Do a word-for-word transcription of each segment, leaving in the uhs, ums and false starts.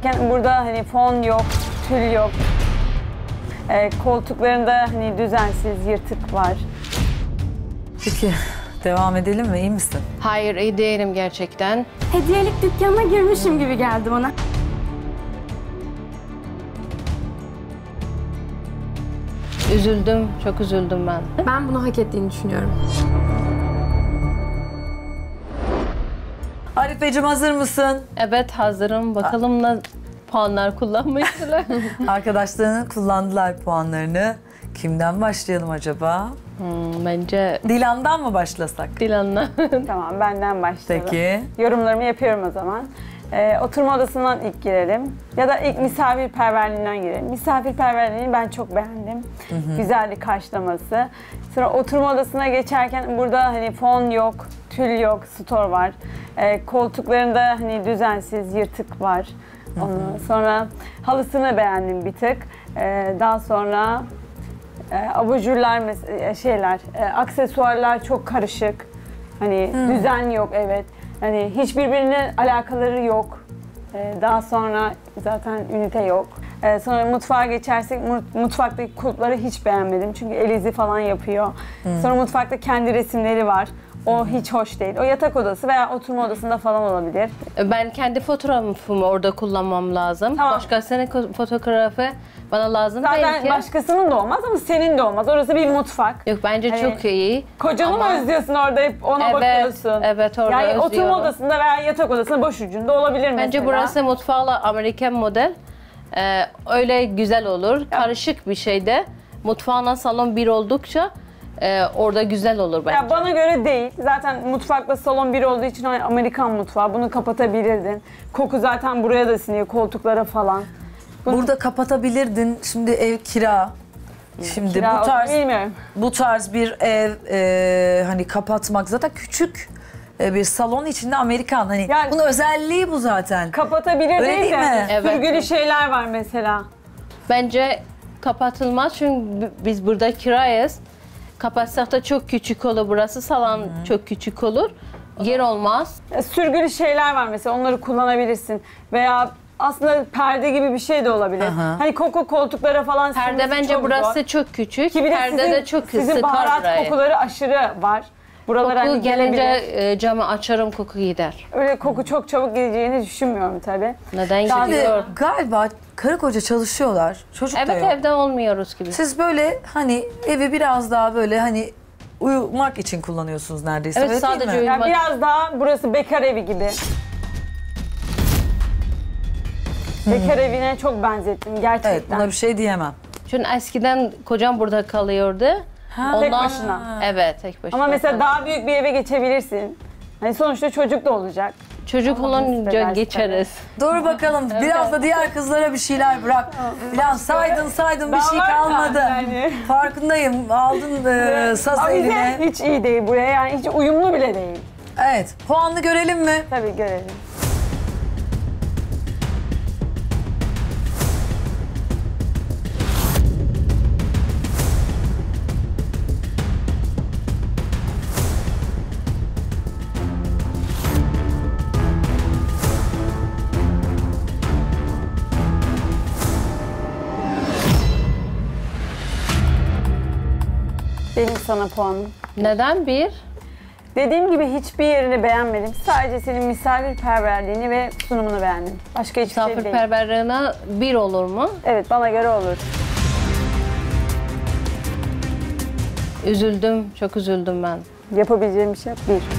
geçerken burada hani fon yok, tül yok. Ee, koltuklarında hani düzensiz, yırtık var. Peki devam edelim mi? İyi misin? Hayır, iyi değilim gerçekten. Hediyelik dükkanına girmişim gibi geldi bana. Üzüldüm, çok üzüldüm ben. Ben bunu hak ettiğini düşünüyorum. Arifeciğim hazır mısın? Evet, hazırım. Bakalım ne puanlar kullanmışlar. Arkadaşlarının kullandılar puanlarını. Kimden başlayalım acaba? hmm, bence Dilan'dan mı başlasak? Dilan'la. Tamam, benden başlayalım. Peki. Yorumlarımı yapıyorum o zaman. Ee, oturma odasından ilk girelim. Ya da ilk misafirperverliğinden girelim. Misafirperverliğini ben çok beğendim. Hı hı. Güzeldi karşılaması. Sonra oturma odasına geçerken burada hani fon yok, tül yok, stor var. Ee, koltuklarında hani düzensiz, yırtık var. Ondan sonra halısını beğendim bir tık. Ee, daha sonra e, abajurlar, mes- şeyler, e, aksesuarlar çok karışık. Hani Hmm. düzen yok, evet. Hani hiç birbirine alakaları yok. Ee, daha sonra zaten ünite yok. Ee, sonra mutfağa geçersek mutfaktaki kulpları hiç beğenmedim. Çünkü el izi falan yapıyor. Hmm. Sonra mutfakta kendi resimleri var. O hiç hoş değil. O yatak odası veya oturma odasında falan olabilir. Ben kendi fotoğrafımı orada kullanmam lazım. Tamam. Başkasının ko- fotoğrafı bana lazım Zaten değil ki. başkasının da olmaz ama senin de olmaz. Orası bir mutfak. Yok, bence Hani çok iyi. Kocanı Ama- mı özlüyorsun orada, hep ona Evet, bakıyorsun? evet, orada Yani özlüyorum. oturma odasında veya yatak odasında boş ucunda olabilir mesela. Bence burası mutfağla Amerikan model. Ee, öyle güzel olur. Karışık bir şeyde. Mutfağına salon bir oldukça e, orada güzel olur bence. Ya bana göre değil. Zaten mutfakla salon bir olduğu için hani Amerikan mutfağı. Bunu kapatabilirdin. Koku zaten buraya da siniyor, koltuklara falan. Bunu Burada kapatabilirdin. Şimdi ev kira. Şimdi kira- bu tarz bilmiyorum. bu tarz bir ev e, hani kapatmak zaten küçük e, bir salon içinde Amerikan. Hani Yani- bunun özelliği bu zaten. Kapatabilir Öyle değil, değil de mi? Evet. sürgülü şeyler var mesela. Bence kapatılmaz çünkü b- biz burada kirayız. Kapatsak da çok küçük olur burası. Salon çok küçük olur. Yer olmaz. Ya, sürgülü şeyler var mesela, onları kullanabilirsin. Veya aslında perde gibi bir şey de olabilir. Aha. Hani koku koltuklara falan Perde sürmesi bence çok burası zor. çok küçük. Ki bir de Perde sizin, de çok sizin sıkar baharat burayı. kokuları aşırı var. Buralara Koku hani gelince gelebilir. e, camı açarım, koku gider. Öyle koku çok çabuk gideceğini düşünmüyorum tabii. Neden Daha Şimdi gidiyor? galiba karı koca çalışıyorlar. Çocuk da Evet, yok. evde olmuyoruz gibi. Siz böyle hani evi biraz daha böyle hani uyumak için kullanıyorsunuz neredeyse. Evet, öyle değil sadece mi? uyu- Yani biraz daha burası bekar evi gibi. Bekar evine çok benzettim gerçekten. Evet, buna bir şey diyemem. Çünkü eskiden kocam burada kalıyordu. Ha, tek başına. Evet, tek başına. Ama mesela kalıyor. daha büyük bir eve geçebilirsin. Hani sonuçta çocuk da olacak. Çocuk Ama olunca hissedersin geçeriz. Dur bakalım biraz da diğer kızlara bir şeyler bırak. Falan saydın saydın bir Daha şey var da kalmadı. yani. Farkındayım. Aldın e, saz Avize eline. hiç iyi değil buraya, yani hiç uyumlu bile değil. Evet. Puanını görelim mi? Tabii görelim. Benim sana puanım. Neden bir? Dediğim gibi hiçbir yerini beğenmedim. Sadece senin misafirperverliğini ve sunumunu beğendim. Başka hiçbir şey değil. Misafirperverliğine bir olur mu? Evet, bana göre olur. Üzüldüm, çok üzüldüm ben. Yapabileceğim bir şey yok. Bir.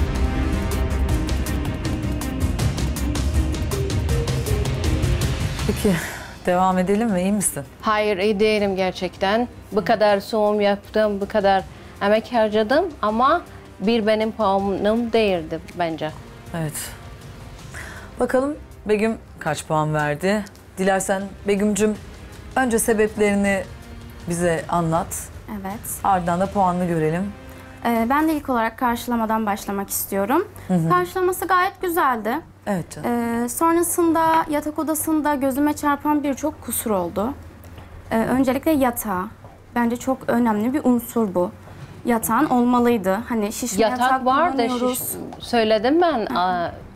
Peki devam edelim mi? İyi misin? Hayır, iyi değilim gerçekten. Bu kadar sunum yaptım, bu kadar emek harcadım ama bir benim puanım değildi bence. Evet. Bakalım Begüm kaç puan verdi? Dilersen Begüm'cüm önce sebeplerini bize anlat. Evet. Ardından da puanını görelim. Ee, ben de ilk olarak karşılamadan başlamak istiyorum. Karşılaması gayet güzeldi. Evet canım. Ee, sonrasında yatak odasında gözüme çarpan birçok kusur oldu. Ee, öncelikle yatağı. Bence çok önemli bir unsur bu. Yatağın olmalıydı. Hani şişme yatak, Yatak var da kullanıyoruz. şiş, söyledim ben. Aa,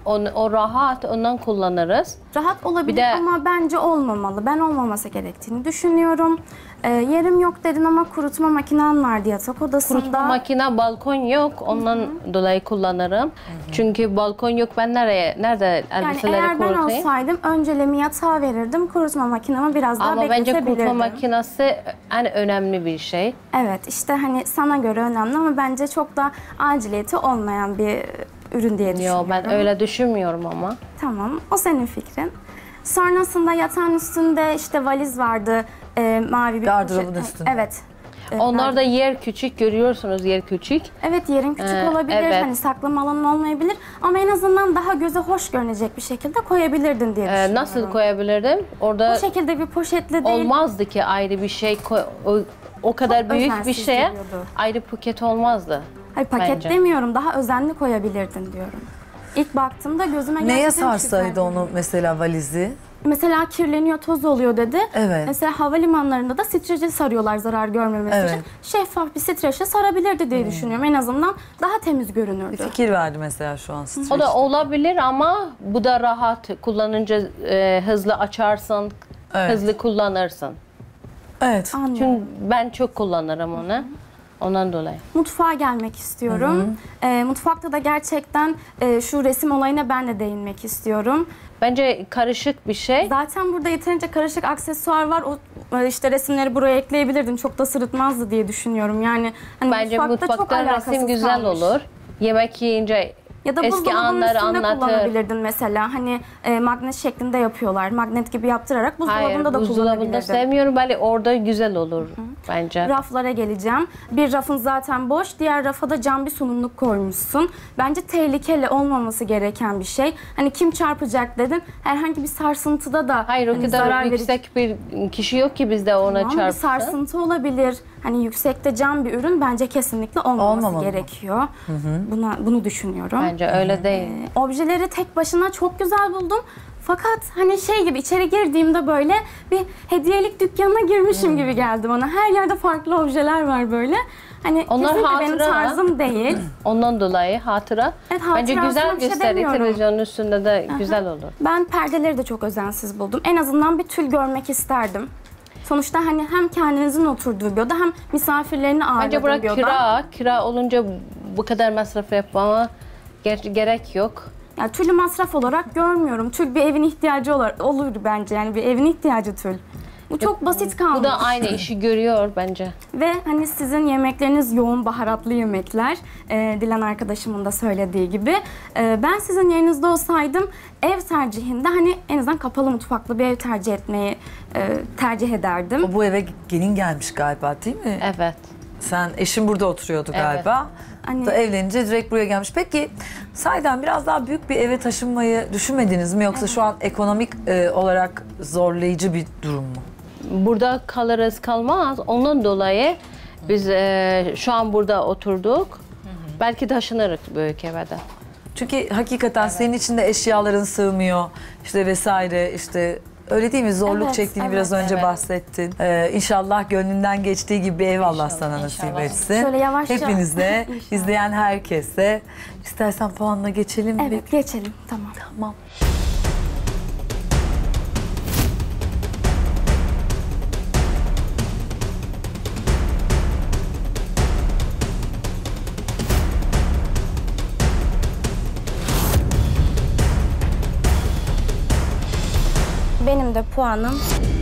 on, o rahat ondan kullanırız. Rahat olabilir Bir de- ama bence olmamalı. Ben olmaması gerektiğini düşünüyorum. Ee, yerim yok dedin ama kurutma makinen vardı yatak odasında. Kurutma makine, balkon yok. Ondan dolayı kullanırım. Çünkü balkon yok. Ben nereye nerede Yani elbiseleri eğer ben kurutayım? olsaydım önceliğimi yatağa verirdim. Kurutma makinemi biraz daha Ama bence bekletebilirdim. kurutma makinesi en önemli bir şey. Evet işte hani sana göre önemli ama bence çok da aciliyeti olmayan bir ürün diye düşünüyorum. Yo, ben öyle düşünmüyorum ama. Tamam, o senin fikrin. Sonrasında yatağın üstünde işte valiz vardı, e, mavi bir Gardırobun poşet- üstünde. Evet. E, Onlar da yer küçük, görüyorsunuz yer küçük. Evet, yerin küçük Ee, olabilir, evet. hani saklama alanın olmayabilir ama en azından daha göze hoş görünecek bir şekilde koyabilirdin diye Ee, düşünüyorum. nasıl koyabilirdim? Orada Bu şekilde bir poşetle değil. olmazdı ki ayrı bir şey koy, o, o kadar Çok büyük bir özensiz şeye duruyordu. ayrı paket olmazdı. Hayır, paket bence. demiyorum, daha özenli koyabilirdin diyorum. İlk baktığımda gözüme Neye gerçekten sarsaydı güzel onu geliyor. mesela valizi? Mesela kirleniyor, toz oluyor dedi. Evet. Mesela havalimanlarında da streçle sarıyorlar zarar görmemesi Evet. için. Şeffaf bir streçle sarabilirdi diye düşünüyorum. En azından daha temiz görünürdü. Fikir verdi mesela şu an streç. O da olabilir ama bu da rahat kullanınca e, hızlı açarsın, Evet. hızlı kullanırsın. Evet. Anlıyorum. Çünkü ben çok kullanırım onu. Ondan dolayı. Mutfağa gelmek istiyorum. Ee, mutfakta da gerçekten e, şu resim olayına ben de değinmek istiyorum. Bence karışık bir şey. Zaten burada yeterince karışık aksesuar var. O e, işte resimleri buraya ekleyebilirdim. Çok da sırıtmazdı diye düşünüyorum. Yani hani Bence mutfakta, çok mutfakta alakasız resim güzel kalmış. olur. Yemek yiyince Ya da eski buzdolabının anları üstünde anlatır. kullanabilirdin mesela. Hani e, magnet şeklinde yapıyorlar. Magnet gibi yaptırarak buzdolabında Hayır, da buzdolabında kullanabilirdin. sevmiyorum. Böyle orada güzel olur bence. Raflara geleceğim. Bir rafın zaten boş, diğer rafa da cam bir sunumluk koymuşsun. Bence tehlikeli olmaması gereken bir şey. Hani kim çarpacak dedin. Herhangi bir sarsıntıda da Hayır, o hani kadar zarar verici- yüksek bir kişi yok ki bizde ona Tamam, bir çarpsın. sarsıntı olabilir. Hani yüksekte cam bir ürün bence kesinlikle olmaması Olmamalı mı? gerekiyor. Buna bunu düşünüyorum. Bence öyle değil. Ee, objeleri tek başına çok güzel buldum. Fakat hani şey gibi içeri girdiğimde böyle bir hediyelik dükkanına girmişim Hmm. gibi geldi bana. Her yerde farklı objeler var böyle. Hani Onlar kesinlikle benim hatıra. tarzım değil. Ondan dolayı hatıra. Evet, Bence hatırasına güzel bir şey gösterir. demiyorum. Televizyonun üstünde de güzel olur. Ben perdeleri de çok özensiz buldum. En azından bir tül görmek isterdim. Sonuçta hani hem kendinizin oturduğu bir oda hem misafirlerini Bence ağırladığı bırak bir oda. kira. Kira olunca bu kadar masraf yapmama ger- gerek yok. Yani tülü masraf olarak görmüyorum. Tül bir evin ihtiyacı olur, olur bence. Yani bir evin ihtiyacı tül. Bu çok basit kalmış. Bu da aynı işi görüyor bence. Ve hani sizin yemekleriniz yoğun baharatlı yemekler. Ee, Dilan arkadaşımın da söylediği gibi. Ee, ben sizin yerinizde olsaydım ev tercihinde hani en azından kapalı mutfaklı bir ev tercih etmeyi e, tercih ederdim. O bu eve gelin gelmiş galiba değil mi? Evet. Sen eşin burada oturuyordu Evet. galiba. Hani- Da evlenince direkt buraya gelmiş. Peki sahiden biraz daha büyük bir eve taşınmayı düşünmediniz mi? Yoksa şu an ekonomik e, olarak zorlayıcı bir durum mu? Burada kalırız kalmaz. Ondan dolayı biz e, şu an burada oturduk. Belki taşınırız büyük eve de. Çünkü hakikaten senin içinde eşyaların sığmıyor işte vesaire işte öyle değil mi? Zorluk Evet, çektiğini evet, biraz önce evet. bahsettin. Ee, inşallah gönlünden geçtiği gibi bir ev Allah sana nasip inşallah. etsin. Şöyle yavaşça- Hepinizle, İnşallah. izleyen herkese. İstersen puanla geçelim. bir. Evet, geçelim. Tamam. Tamam. Benim de puanım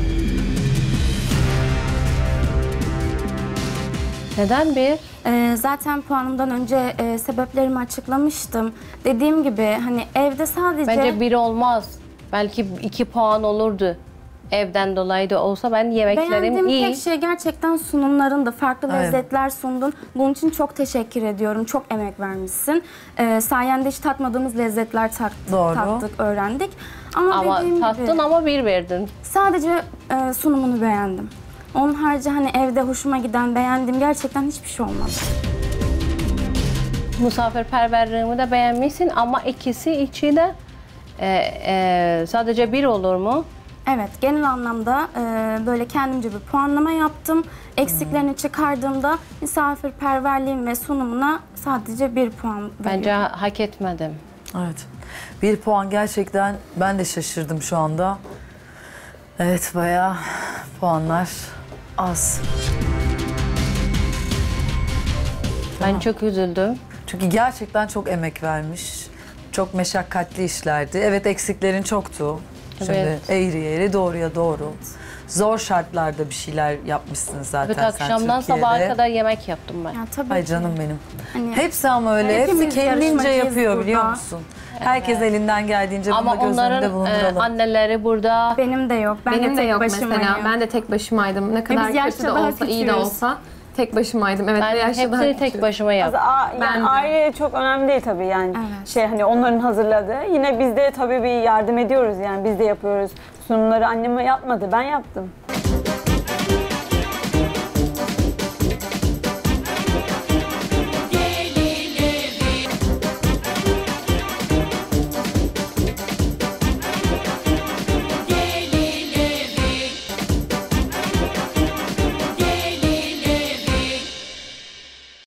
Neden bir? Ee, zaten puanımdan önce e, sebeplerimi açıklamıştım. Dediğim gibi hani evde sadece Bence bir olmaz. Belki iki puan olurdu. Evden dolayı da olsa ben yemeklerim beğendiğim iyi. tek şey gerçekten sunumlarında farklı Evet. lezzetler sundun. Bunun için çok teşekkür ediyorum. Çok emek vermişsin. Ee, sayende hiç tatmadığımız lezzetler tat- Doğru. tattık, öğrendik. Ama, Ama dediğim tattın gibi ama bir verdin. sadece e, sunumunu beğendim. Onun harici hani evde hoşuma giden, beğendiğim gerçekten hiçbir şey olmadı. Misafirperverliğimi de beğenmişsin ama ikisi içi de e, e, sadece bir olur mu? Evet, genel anlamda e, böyle kendimce bir puanlama yaptım. Eksiklerini çıkardığımda misafirperverliğim ve sunumuna sadece bir puan veriyorum. Bence hak etmedim. Evet. Bir puan gerçekten ben de şaşırdım şu anda. Evet, bayağı puanlar az. Ben çok üzüldüm. Çünkü gerçekten çok emek vermiş. Çok meşakkatli işlerdi. Evet, eksiklerin çoktu. Şimdi Evet. eğri eğri, doğruya doğru. Zor şartlarda bir şeyler yapmışsınız zaten Evet, sen akşamdan Türkiye'de. sabaha kadar yemek yaptım ben. Ya tabii Ay ki. canım benim. Hani Hepsi ama öyle. Hepsi hepimiz kendince yarışmacıyız yapıyor biliyor burada. musun? Herkes elinden geldiğince bunu Ama da göz önünde onların e, bulunduralım. anneleri burada. benim de yok. Ben Benim de de tek yok başımayım. mesela. Ben de tek başımaydım. Ne kadar biz yaşça kötü de daha olsa, iyi de küçüğüz. olsa tek başımaydım. Evet, Ben ve yaşça daha hepsini tek küçüğüm. başıma yaptım. A- Ben yani de. aile çok önemli değil tabii yani. Evet. Şey hani onların hazırladığı. Yine biz de tabii bir yardım ediyoruz yani biz de yapıyoruz. Sunumları anneme yapmadı, ben yaptım.